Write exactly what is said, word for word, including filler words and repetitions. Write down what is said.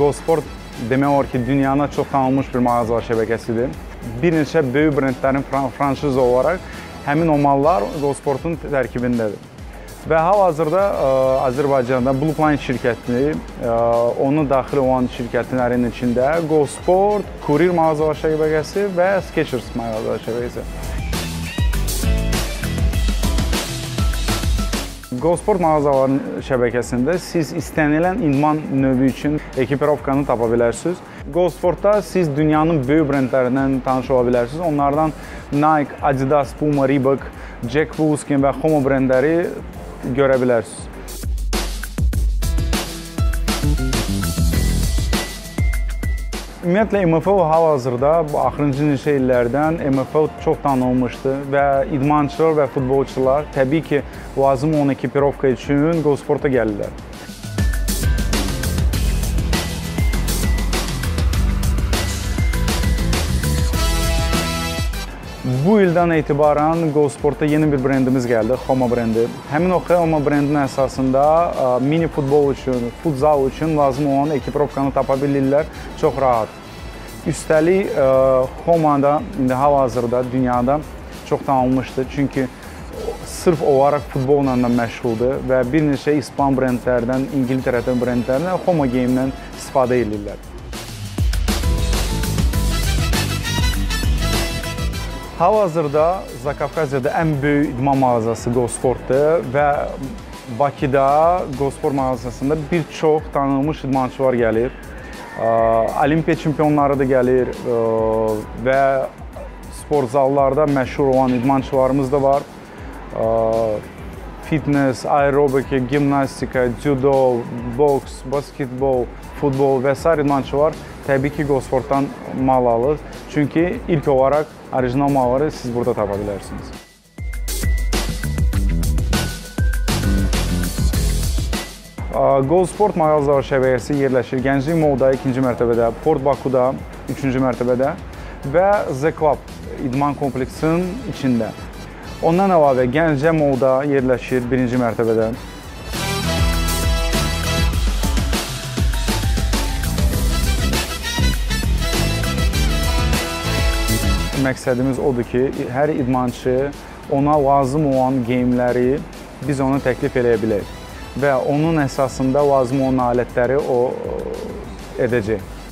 GoSport demək olar ki, dünyana çox tanınmış bir mağazalar şəbəkəsidir. Bir neçə böyük brendlərin franşizi olaraq həmin o mallar GoSportun tərkibindədir. Və hal-hazırda Azərbaycanda Blueline şirkəti, onun daxil olan şirkətlərin içində GoSport, Kurir mağazalar şəbəkəsi və Skechers mağazalar şəbəkəsi. GoSport mağazaların şəbəkəsində siz istənilən idman növü üçün ekipirovkanı tapa bilərsiniz. GoSportda siz dünyanın böyük brendlərindən tanış ola bilərsiniz. Onlardan Nike, Adidas, Puma, Reebok, Jack Wolfskin və Homo brendləri görə bilərsiniz. Ümumiyyətlə, M F O hal-hazırda bu axırıncı neçə illərdən M F O çox tanınmışdır və idmançılar və futbolçular təbii ki, lazım olan ekipirovka üçün GoSport'a gəlirlər. Bu ildən etibarən GoSport'a yeni bir brendimiz gəldi, Homo brendi. Həmin o Homo brendinin əsasında mini futbol üçün, futsal üçün lazım olan ekipirovkanı tapa bilirlər çox rahat. Üstəlik, Homo'da indi hal-hazırda dünyada çox tanınmışdır, çünki sırf olaraq futbolla da məşğuldur və bir neçə İspan brendlərdən, İngiltərədən brendlərdən Homo geyimdən istifadə edirlər. Hal-hazırda Zakavkazya'da ən böyük idman mağazası GoSport'dur və Bakıda GoSport mağazasında bir çox tanınmış idmançılar gəlir. Olimpiya çempionları da gəlir və sport zallarda məşhur olan idmançılarımız da var. Fitness, aerobika, gimnastika, judo, boks, basketbol, futbol və sair idmançılar təbii ki, GoSport'dan mal alır. Çünki ilk olaraq orijinal malları siz burada tapa bilərsiniz. GoSport mağazalar şəbəkəsi yerləşir Gənclik Molda ikinci mərtəbədə, Port Bakuda üçüncü mərtəbədə və The Club idman kompleksinin içində. Ondan əlavə Gəncə Molda yerləşir birinci mərtəbədə. Məqsədimiz odur ki, hər idmançı ona lazım olan geyimləri biz ona təklif eləyə bilək və onun əsasında lazım olan alətləri o edəcək.